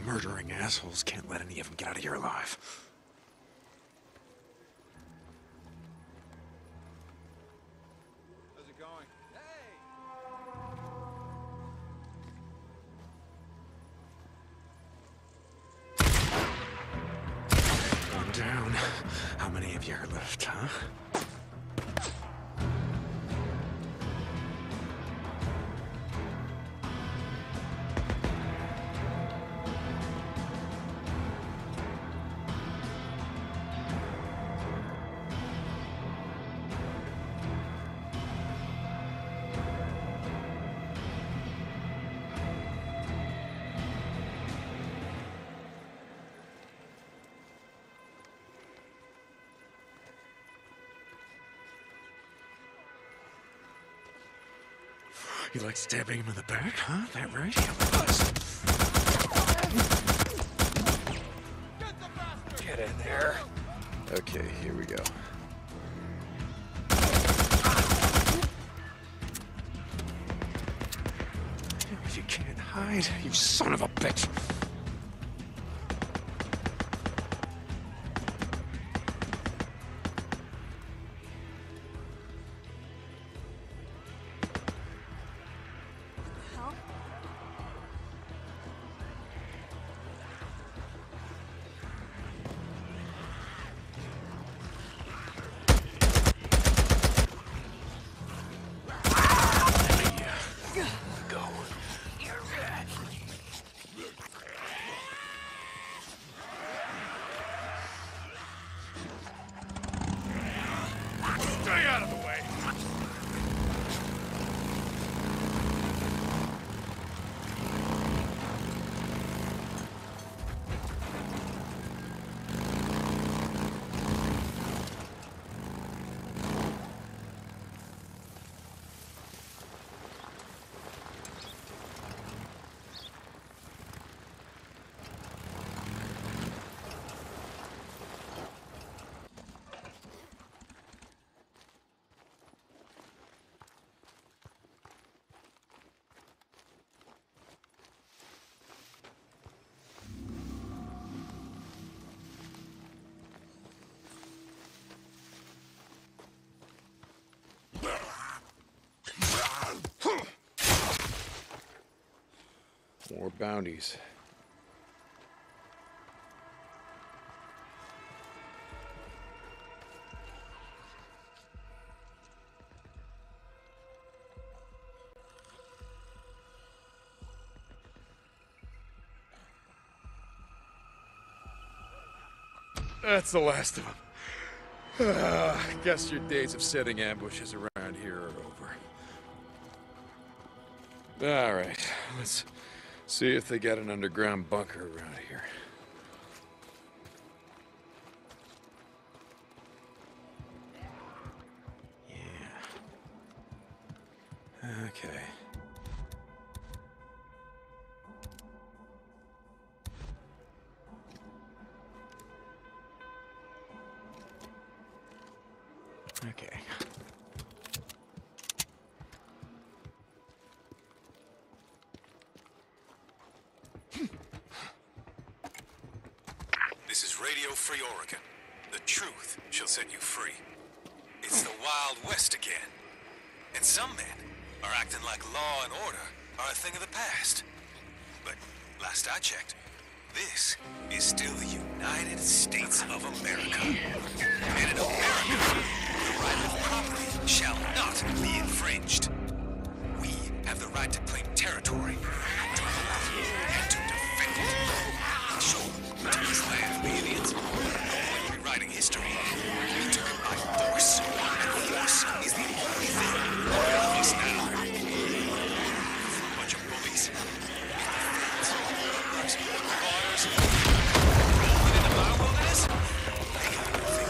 murdering assholes can't let any of them get out of here alive. How's it going? Hey! One down. How many of you are left, huh? You like stabbing him in the back, huh? That right? Get in there. Okay, here we go. You can't hide, you son of a bitch. More bounties. That's the last of them. Guess your days of setting ambushes around here are over. All right, let's see if they got an underground bunker around here. Yeah. Okay. Okay. This is Radio Free Oregon. The truth shall set you free. It's the Wild West again. And some men are acting like law and order are a thing of the past. But last I checked, this is still the United States of America. And in America, the right of property shall not be infringed. We have the right to claim territory, to hold and to defend it. Sure, we took this land from the Indians. When rewriting history, we took it by force. And force is the only thing that will help us now. A bunch of bullies. Rolling in the wild wilderness? They got nothing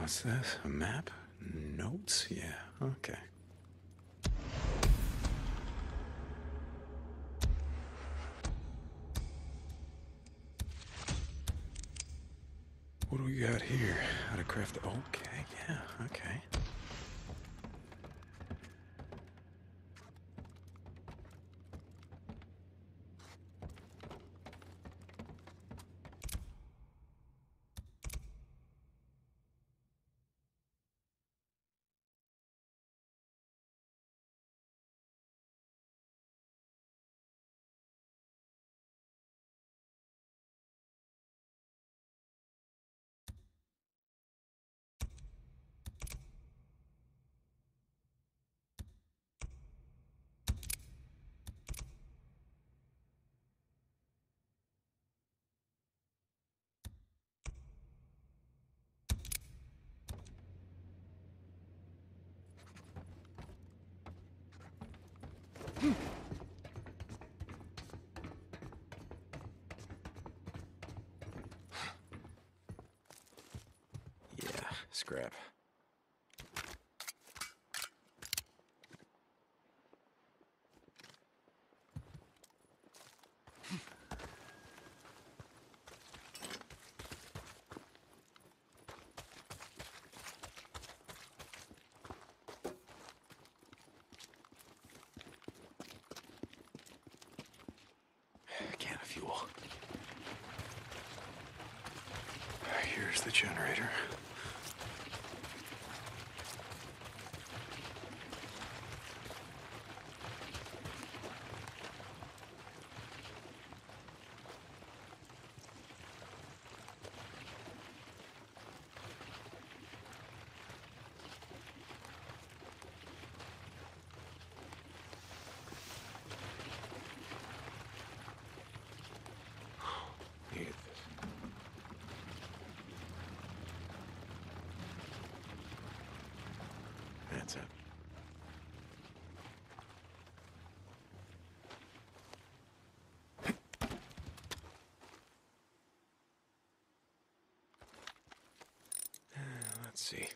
What's this? A map? Notes? Yeah, okay. What do we got here? How to craft... Okay, yeah, okay. Yeah, scrap. Can of fuel. Here's the generator. Look at this. That's it. Let's see.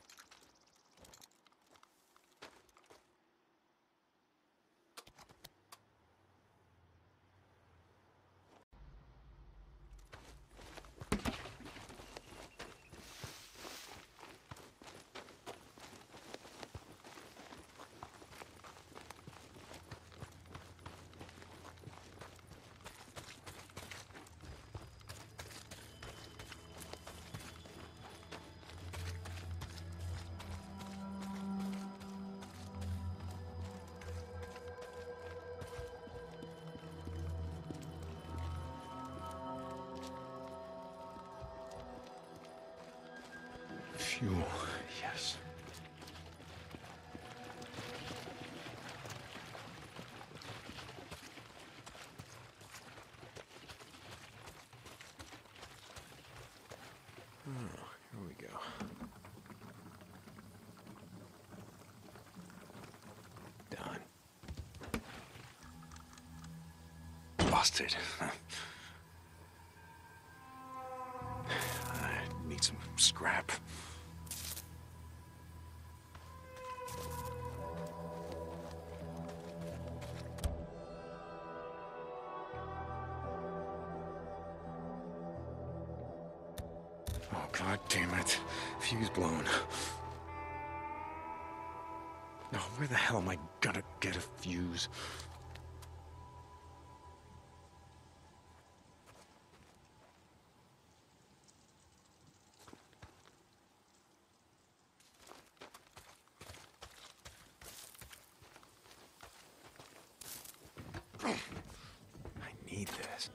Fuel, yes. Oh, here we go. Done. Busted. I need some scrap. Oh, God damn it. Fuse blown. No, where the hell am I gonna get a fuse? I need this.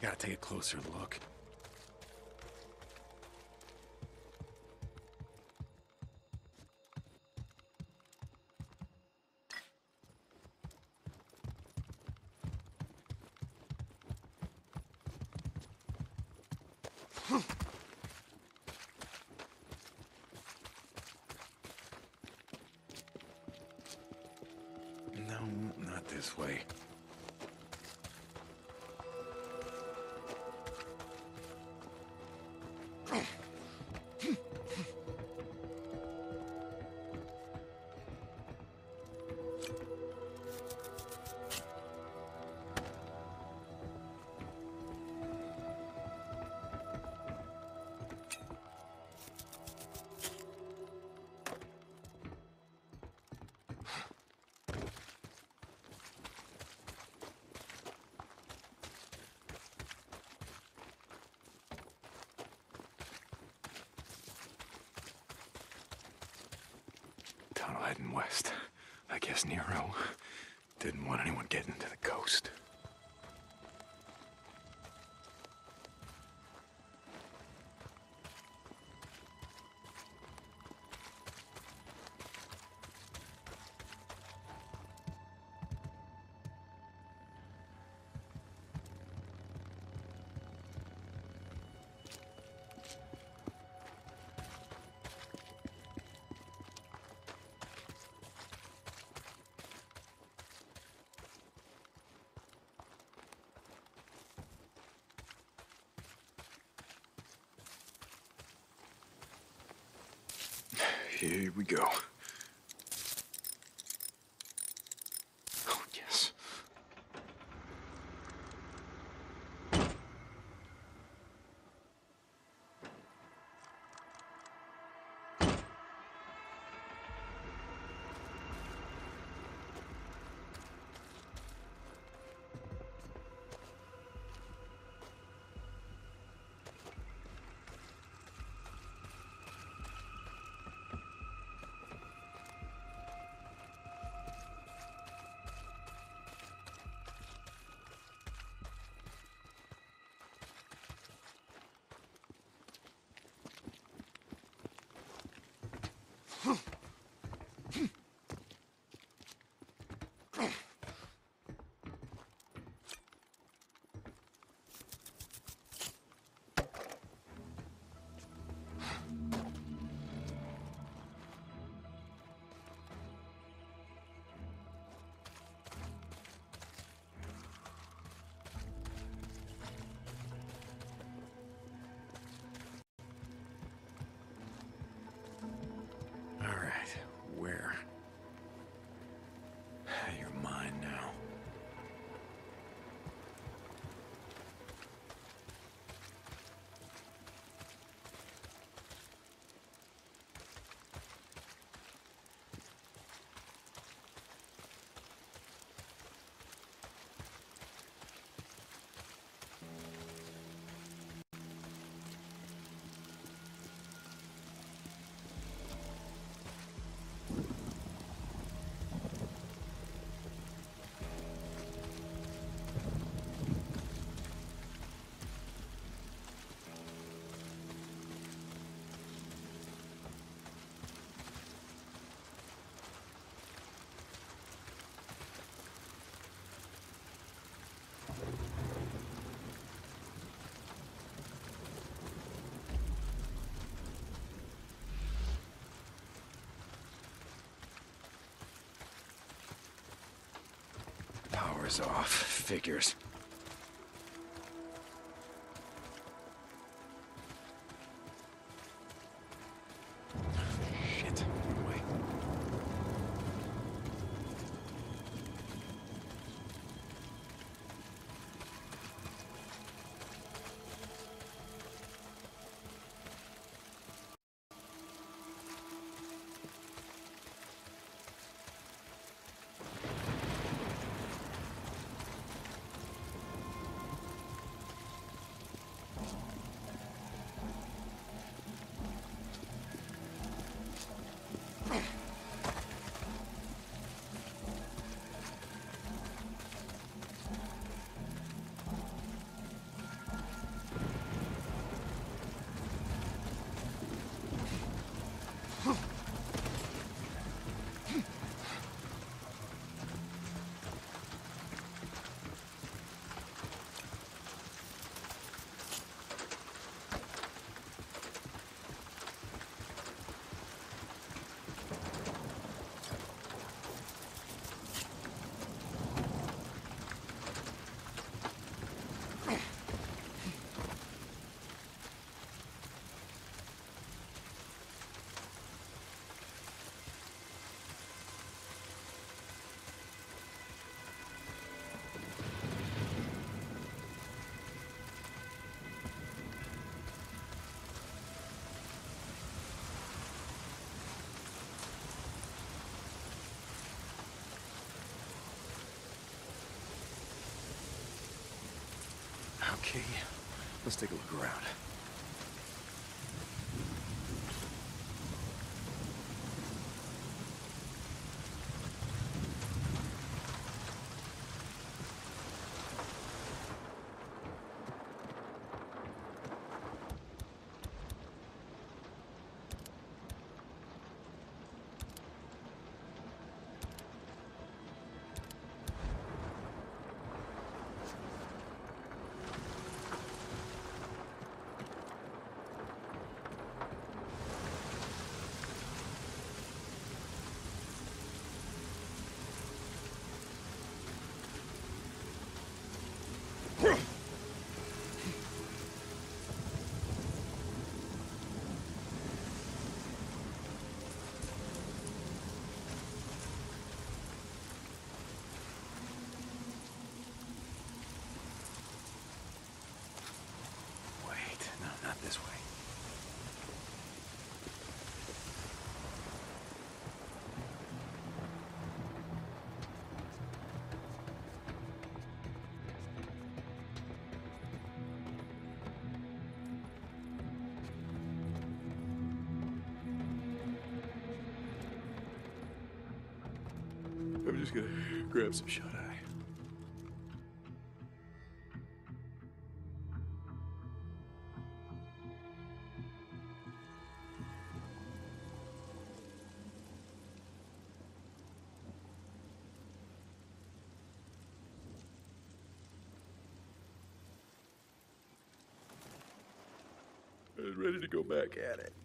Gotta take a closer look. No, not this way. Tunnel heading west. I guess Nero didn't want anyone getting to the coast. Here we go. Oh, yes. All right, where? You're mine now. Power's off. Figures. Shit. Wait. Okay, let's take a look around. Wait, no, not this way. I'm just gonna grab some shut-eye. I was ready to go back at it.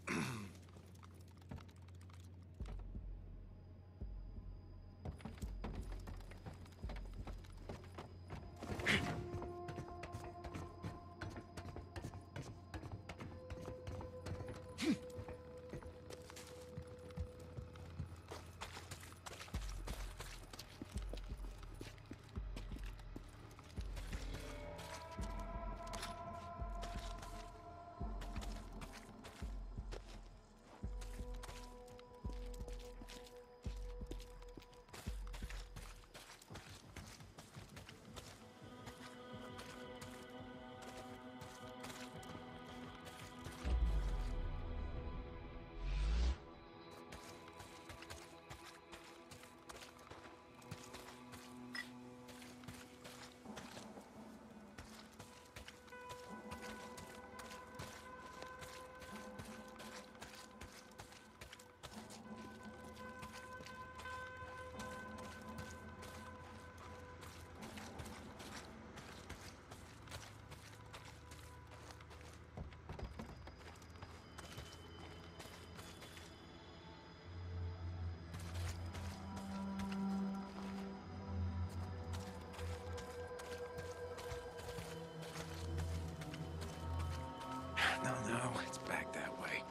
No, it's back that way.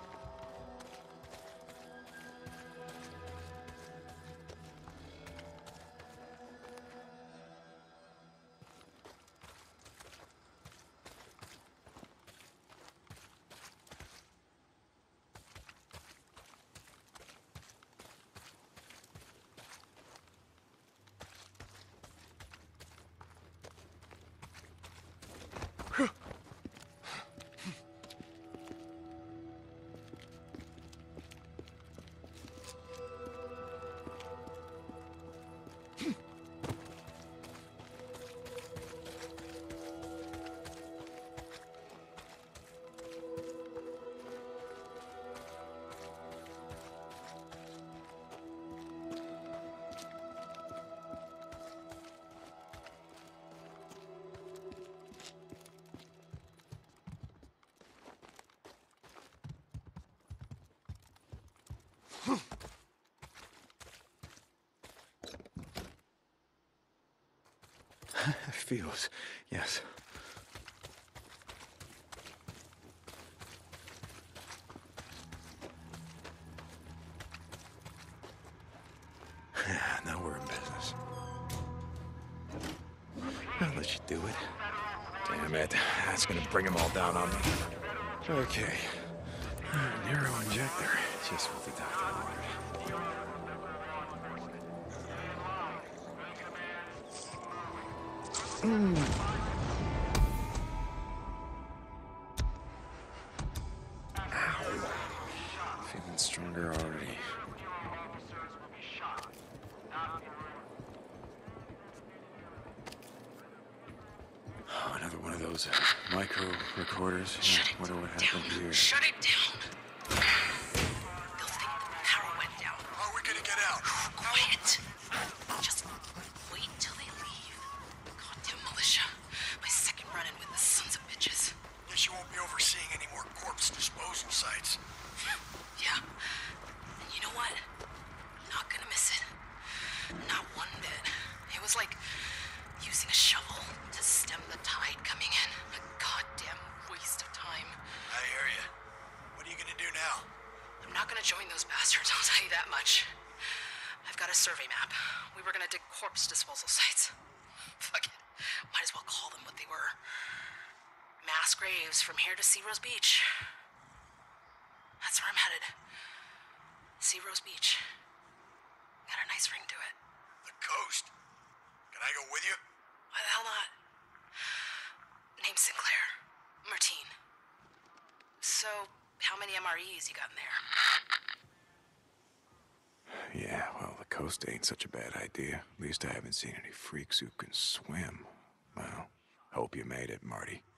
Feels, yes. Now we're in business. I'll let you do it. Damn it. That's gonna bring them all down on me. Okay. Nero injector. Just what the doctor ordered. Micro recorders. Shut Yeah, it wonder what down. happened here. Shut it down. They'll think the power went down. How are we gonna get out? Quiet. Just wait till they leave. Goddamn militia. My second run-in with the sons of bitches. Guess you won't be overseeing any more corpse disposal sites. Yeah. And you know what? Not gonna miss it. Not one bit. It was like using a shovel to stem the tide coming in. A goddamn waste of time. I hear you. What are you gonna do now? I'm not gonna join those bastards, I'll tell you that much. I've got a survey map. We were gonna dig corpse disposal sites. Fuck it. Might as well call them what they were. Mass graves from here to Sea Rose Beach. That's where I'm headed. Sea Rose Beach. Got a nice ring to it. The coast. Can I go with you? Why the hell not? Name's Sinclair. Martine. So, how many MREs you got in there? Yeah, well, the coast ain't such a bad idea. At least I haven't seen any freaks who can swim. Well, hope you made it, Marty.